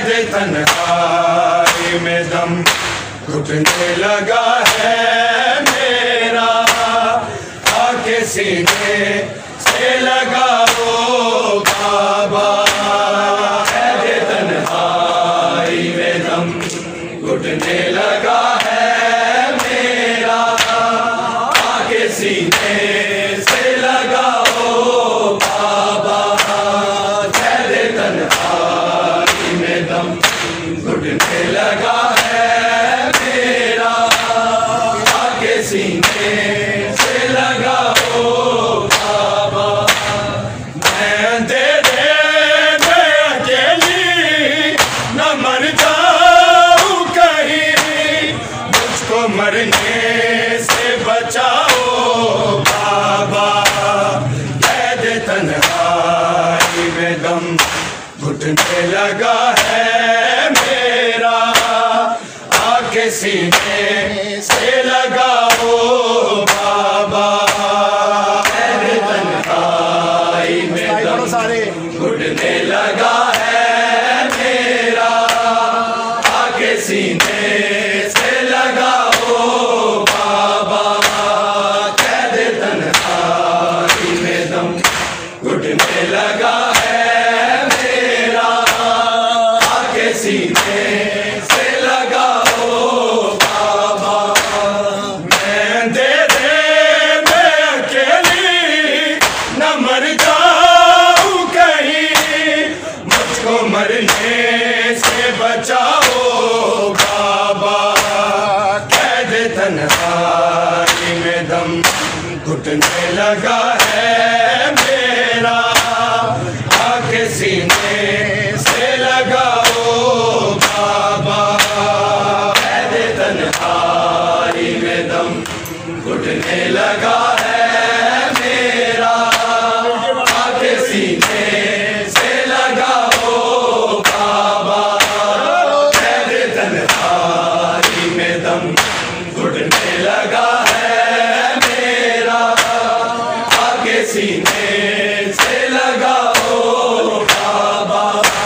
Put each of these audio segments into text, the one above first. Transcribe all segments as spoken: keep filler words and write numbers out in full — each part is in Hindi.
कैद तन्हाई में दम घुटने लगा है मेरा, आके सीने से लगाओ बाबा। कैद तन्हाई में दम घुटने लगा है मेरा, आके सीने से लगाओ बाबा। कैद तन्हाई में दम घुटने लगा है मेरा, आके सीने से लगाओ बाबा। मैं दे दे मैं अकेली न मर जाऊं कहीं, मुझको मरने से बचाओ बाबा। कैद तन्हाई में दम घुटने लगा है मेरा, आके सीने से लगाओ बाबा। कैद तन्हाई में दम घुटने लगा है मेरा, आके सीने से लगाओ बाबा। कैद तन्हाई में दम घुटने लगा है मेरा, आके सीने से लगाओ बाबा। मैं दे दे मैं अकेली न मर जाऊं कहीं, मुझको मरने से बचाओ बाबा। कैद तन्हाई में दम घुटने लगा है मेरा, आके सीने से लगाओ बाबा। कैद तन्हाई में दम घुटने लगा है मेरा, आके सीने से लगाओ बाबा। कैद तन्हाई में दम घुटने लगा है मेरा, आके सीने से लगाओ बाबा।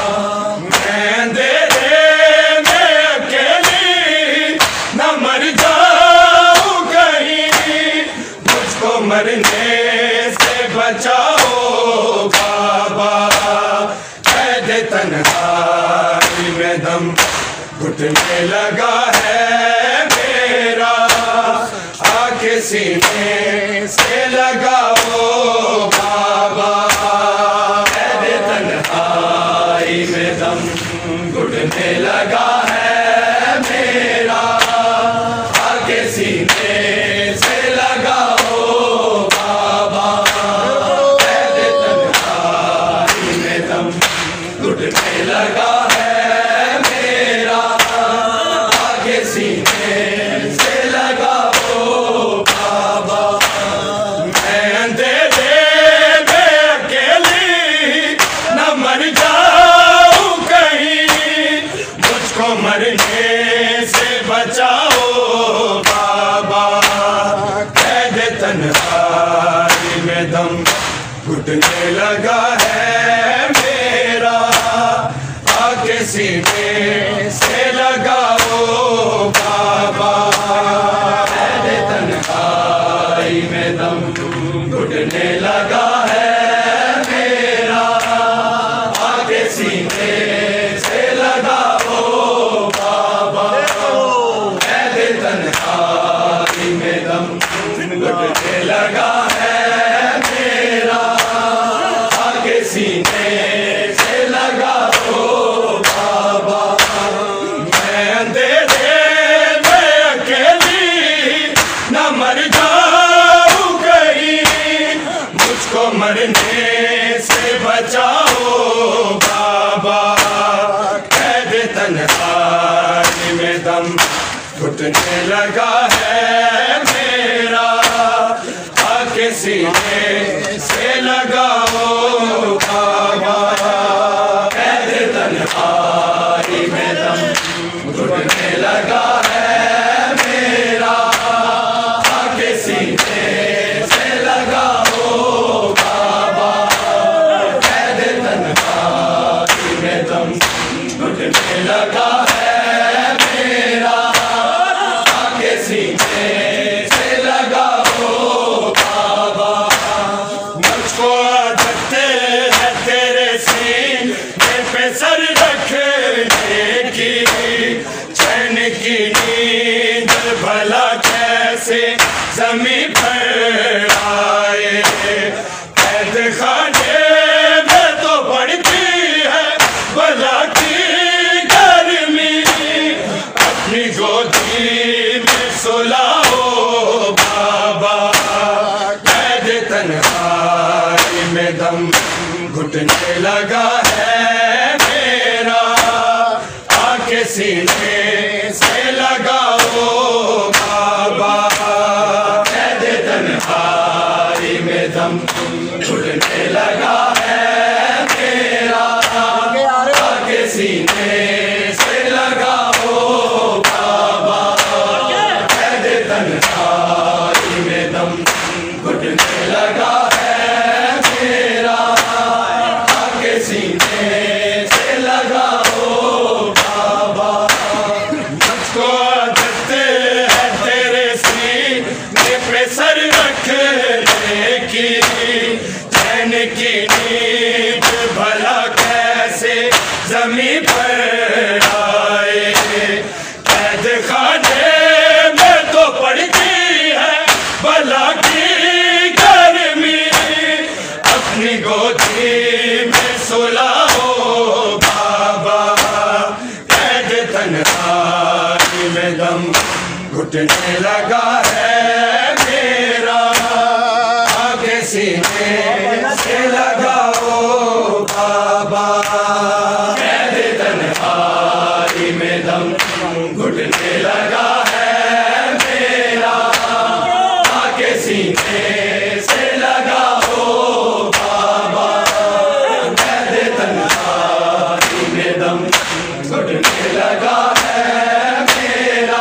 मैं दे दे मैं अकेली न मर जाऊं कहीं, मुझको मरने से बचाओ बाबा। कैद तन्हाई में दम घुटने लगा है मेरा, आके सीने से लगाओ बाबा। कैद तन्हाई में दम घुटने लगा है मेरा, आके सीने से लगाओ बाबा। कैद तन्हाई में दम घुटने लगा है मेरा, आके सीने से लगाओ बाबा। मैं दे दे मैं अकेली न मर जाऊं कहीं, मुझको मरने से बचाओ बाबा। कैद तन्हाई में दम घुटने लगा है मेरा, आके सीने से लगाओ बाबा। कैद तन्हाई में दम घुटने लगा है मेरा, आके सीने से लगाओ बाबा। कैद तन्हाई में दम घुटने लगा है मेरा, आके सीने से लगाओ बाबा। मैं दे दे मैं अकेली न मर जाऊं कहीं, मुझको मरने से बचाओ बाबा। कैद तन्हाई में दम घुटने लगा है मेरा, आके सीने से लगाओ बाबा। कैद तन्हाई में दम घुटने लगा है मेरा, आके सीने से लगाओ बाबा। कैद तन्हाई में दम घुटने लगा है मेरा, आके सीने से लगाओ बाबा। मुझको आदत है तेरे सीने पे सर रखने की, चैन की नींद भला कैसे ज़मीं पर आए। कैद खाने में तो बढ़ती है भला की गर्मी, अपनी गोदी में सुलाओ बाबा। कैद तन्हाई में दम घुटने लगा है मेरा, आके सीने से लगाओ बाबा। कैद तन्हाई में दम घुटने लगा है मेरा, आके सीने से लगाओ बाबा। कैद तन्हाई में दम घुटने लगा है मेरा, आके सीने से लगाओ बाबा। मुझको आदत है तेरे सीने पे सर रखने की, चैन की नींद भला कैसे ज़मीं पर आए। कैद खाने में तो पड़ती है भला की गर्मी, अपनी गोदी में सुलाओ बाबा। कैद तन्हाई में दम घुटने लगा है मेरा, आगे सीने से लगाओ बाबा। कैद तन्हाई में दम घुटने लगा है मेरा, आगे सीने से लगाओ बाबा। कैद तन्हाई में दम घुटने लगा है मेरा,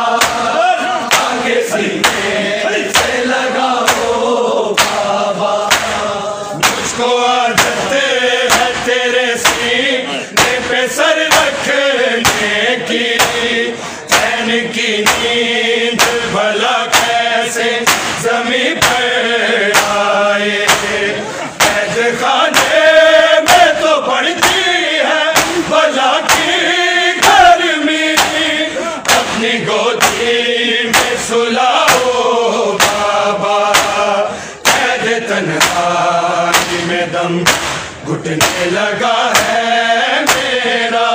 आगे सीने से लगाओ बाबा। मुझको आदत है तेरे सीने पे सर रखने की, चैन की नींद भला कैसे ज़मीं पर आए। कैद खाने में तो पड़ती है भला की गर्मी, अपनी गोदी में सुलाओ बाबा। कैद तन्हाई में दम घुटने लगा है मेरा,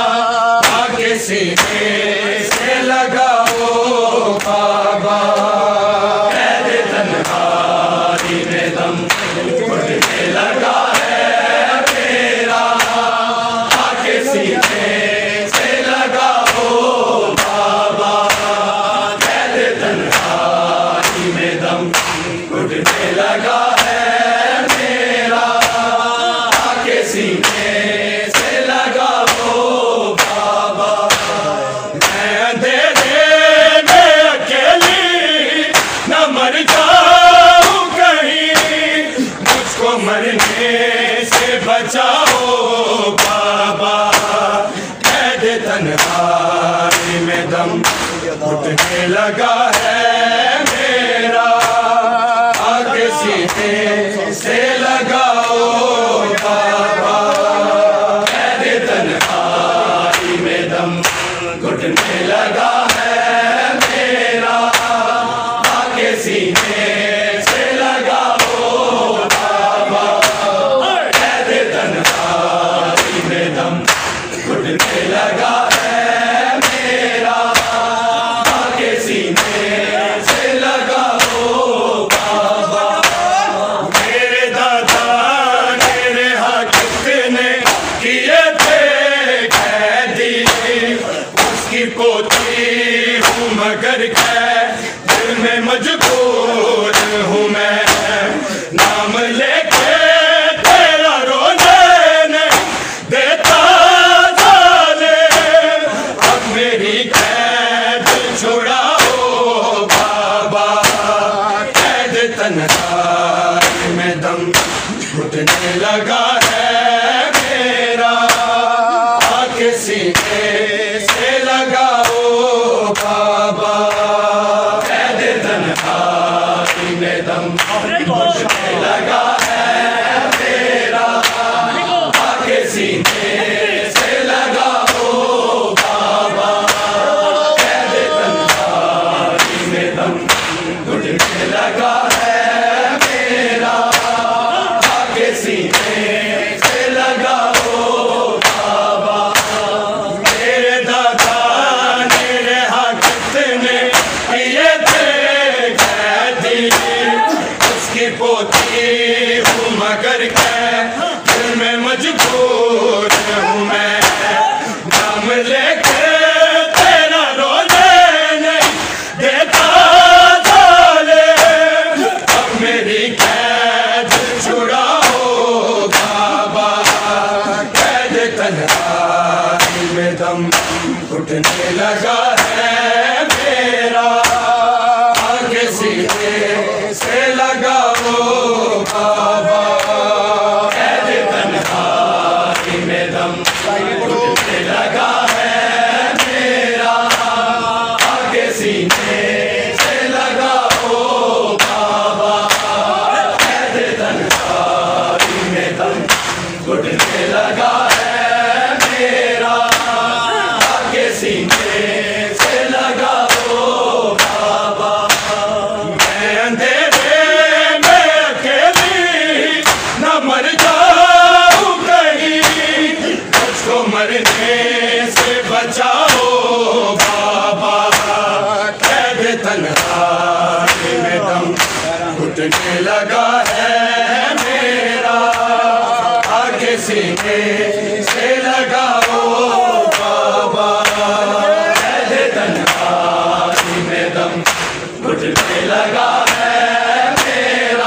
आगे सीने से लगाओ बाबा। कैद तन्हाई में दम घुटने लगा है मेरा, आगे सीने से लगाओ बाबा। कैद तन्हाई में दम घुटने लगा है मेरा, आगे सीने से लगाओ बाबा। मैं अंधेरे में अकेली न मर जाऊं कहीं, मुझको मरने से बचाओ बाबा। कैद तन्हाई में दम घुटने लगा है मेरा, आगे सीने से लगाओ बाबा। कैद तन्हाई में दम घुटने लगा है मेरा, आगे सीने से लगाओ बाबा। कैद तन्हाई में दम घुटने लगा है मेरा, आगे सीने से लगाओ बाबा। मेरे दादा मेरे हाकिम ने किए थे कैदी, उसकी पोती हूँ मगर दिल में मजबूर हूँ मैं। नाम लेके तेरा रोने नहीं देता जाने, सीने से लगाओ बाबा, कैद तन्हाई में दम घुटने लगा है मेरा, आके सीने से लगाओ बाबा, कैद तन्हाई में दम घुटने लगा है मेरा, आके सीने से लगाओ बाबा। मेरे दादा मेरे हाकिम ने किए थे कैदी, उसकी पोती हूँ मगर क्या दिल में मजबूर हूँ मैं, नाम लेके तेरा रोने नहीं देता साले, अब मेरी कैद छुड़ाओ बाबा, कैद तन्हाई में दम घुटने लगा है मेरा, आगे सीने से लगाओ बाबा, कैद तन्हाई में दम घुटने लगा है मेरा, आगे सीने से लगाओ बाबा, कैद तन्हाई में दम घुटने लगा है मेरा, आगे सीने से लगाओ बाबा। मैं अंधेरे में अकेली न मर जाऊं कहीं, मुझको मरने से बचाओ बाबा, कैद तन्हाई में दम घुटने लगा है मेरा, आगे सीने से लगाओ बाबा, कैद तन्हाई में दम घुटने लगा है मेरा,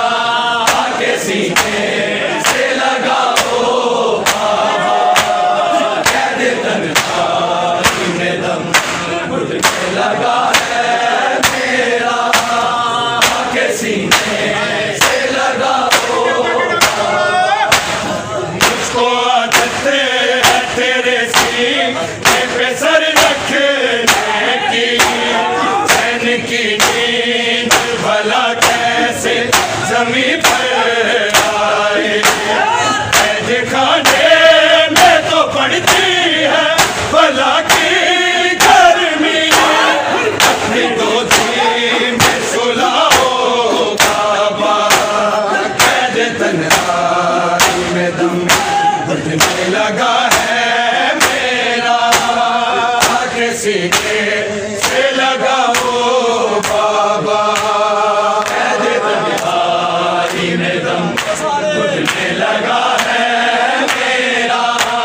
आगे सीने से लगाओ बाबा, कैद तन्हाई में दम घुटने लगा है मेरा, आगे सीने से लगाओ बाबा। मुझको आदत है तेरे सीने पे सर रखने की, चैन की नींद भला कैसे जमीन पर आए, कैद खाने में तो पड़ती है भला की गर्मी, अपनी गोदी में सुलाओ बाबा, कैद तन्हाई में दम घुटने लगा है मेरा, आगे सीने से लगाओ बाबा, कैद तन्हाई में दम घुटने लगा है मेरा,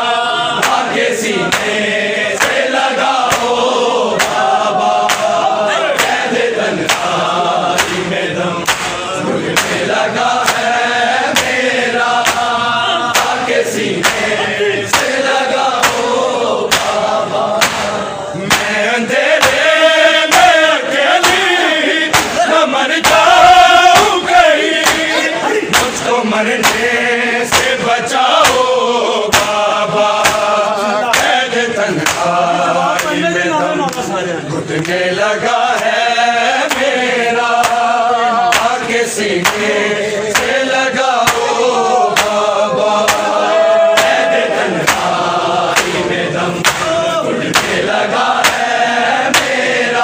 आगे सीने से लगाओ बाबा, कैद तन्हाई में दम घुटने लगा है मेरा, आगे सीने से लगाओ बाबा। मैं अंधेरे में अकेली न मर जाऊं कहीं, मुझको मरने से बचाओ बाबा, कैद तन्हाई में दम घुटने लगा है मेरा, आगे सीने से लगाओ बाबा, कैद तन्हाई में दम घुटने लगा है मेरा,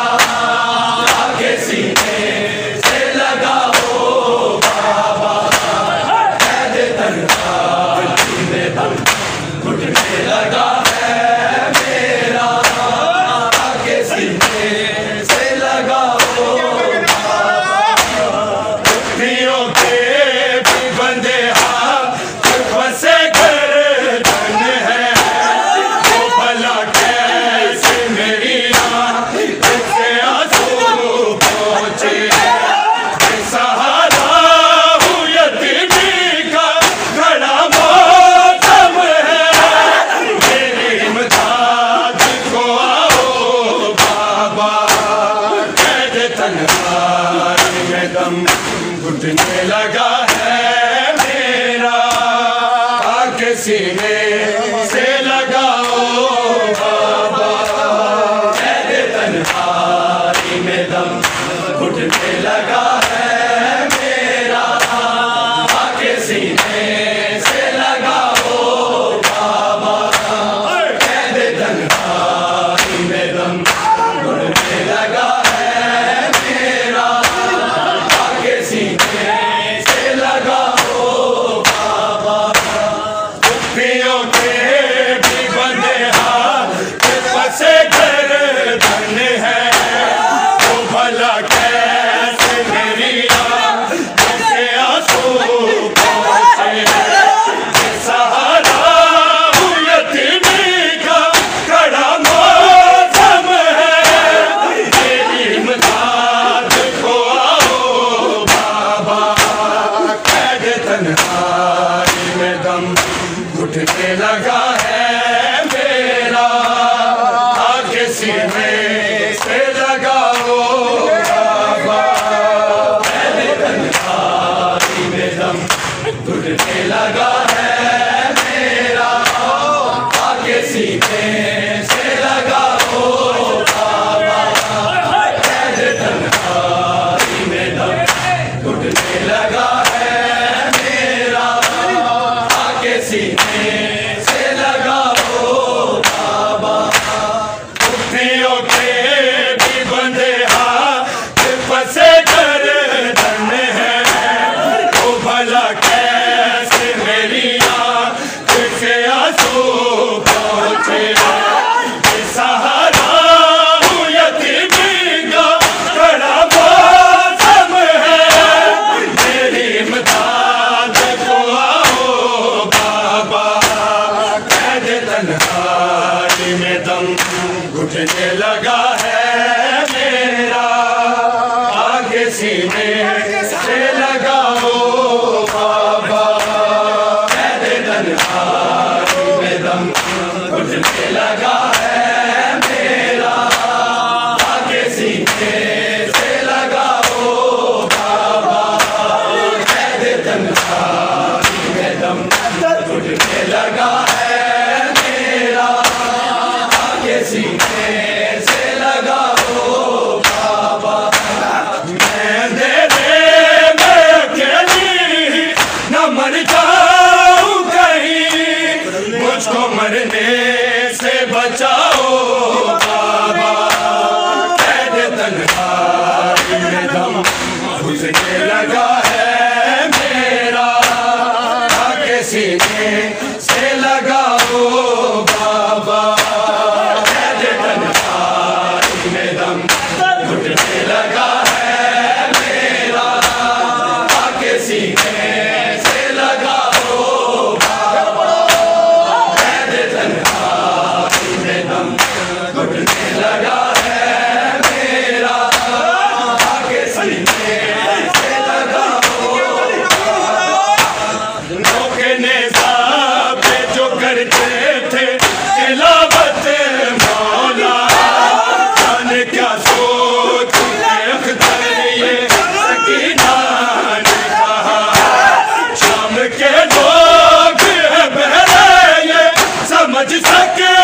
आगे सीने से लगाओ बाबा, कैद तन्हाई में दम घुटने लगा है मेरा, आगे सीने से सीने से लगाओ बाबा, कैद तन्हाई में दम घुटने लगा है मेरा, आके सीने से लगाओ बाबा। उठनियों के भी बंदे हाथ फंसे गर्दन है, वो भला कैसे मेरी आँख से आंसू पहुँचे। सहारा हूँ यतीमी का बड़ा मौसम है, मेरी इमदाद को आओ बाबा, कैद तन्हाई में दम घुटने लगा है मेरा, आगे सीने से लगाओ बाबा, कैद तन्हाई में दम घुटने लगा है मेरा, आगे सीने से लगाओ बाबा, कैद तन्हाई में दम घुटने लगा है मेरा, आगे सीने से लगाओ बाबा। मैं दे दे मैं अकेली न मर जाऊं कहीं, मुझको मरने से बचाओ बाबा, कैद तन्हाई में दम घुटने लगा है मेरा, आगे सीने से लगाओ बाबा, कैद तन्हाई में दम घुटने लगा है मेरा, आगे सीने से लगाओ बाबा, कैद तन्हाई में दम घुटने लगा है मेरा, आगे सीने से लगाओ बाबा। रोकने साहब जो करते थे तिलावत मौला, जाने क्या सोच अख्तर ये सकीना ने कहा, शाम के लोग हैं बहरे ये समझ सके